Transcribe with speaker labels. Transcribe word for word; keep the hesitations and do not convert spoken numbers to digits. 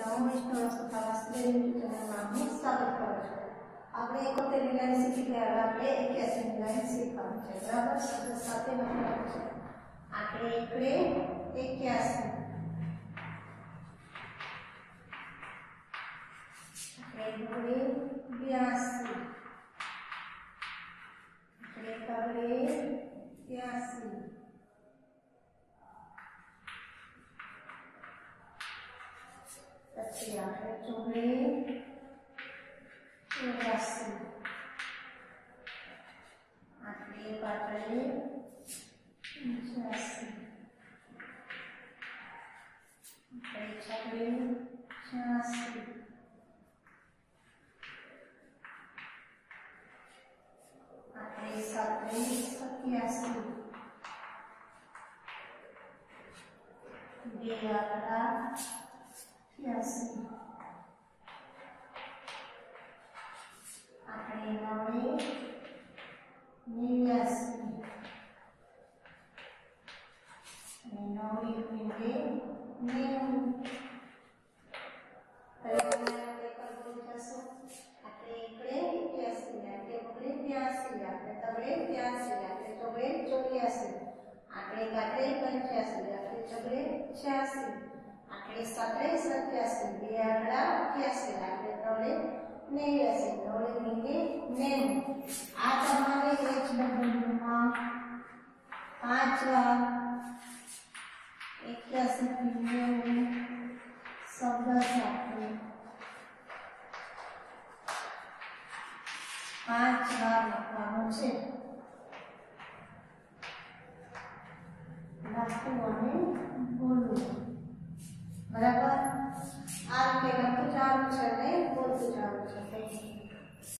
Speaker 1: નવું ઇસ્ટોરસ તપાસને નામનું સ્વાગત કરું છું. આપણે એકોતેર ની લાઈન શીખી ગયા, આપણે એક્યાસી ની લાઈન શીખવાની છે. બરાબર, શબ્દ સાથે લખવાનું છે. આપણે એકડે એક્યાસી, આપણે એકડે બ્યાસી, આપણે એકડે ત્યાસી, પછી આપણે ચોગડે ચોર્યાસી, આપણે પાટડે પંચ્યાસી, આપણે છગડે છ્યાસી, આપણે સાતડે સત્યાસી, બે આંકડા અઠ્યાસી, આપણે નવે નેવ્યાસી, અને નવે ગુણ્યા નેવું. આપણે એકડે એક્યાસી, આપણે બગડે ત્યાસી, આપણે તગડે ત્યાસી, આપણે ચોગડે ચોર્યાસી, આપણે ગાંઠે પંચ્યાસી, આપણે ચગડે છ્યાસી, આપણે સાતડે સત્યાસી, બે આંકડા અઠ્યાસી, આપણે ત્રણે નેવ્યાસી, નવે ગુણ્યા નેવું. આ તમારે એચ ડબલ્યુમાં પાંચ વાર એક્યાસી થી નેવું શબ્દ સાથે પાંચ વાર લખવાનું છે. લખવું અને બોલવું. બરાબર, આ રીતે લખતું ચાલુ છે અને બોલતું ચાલુ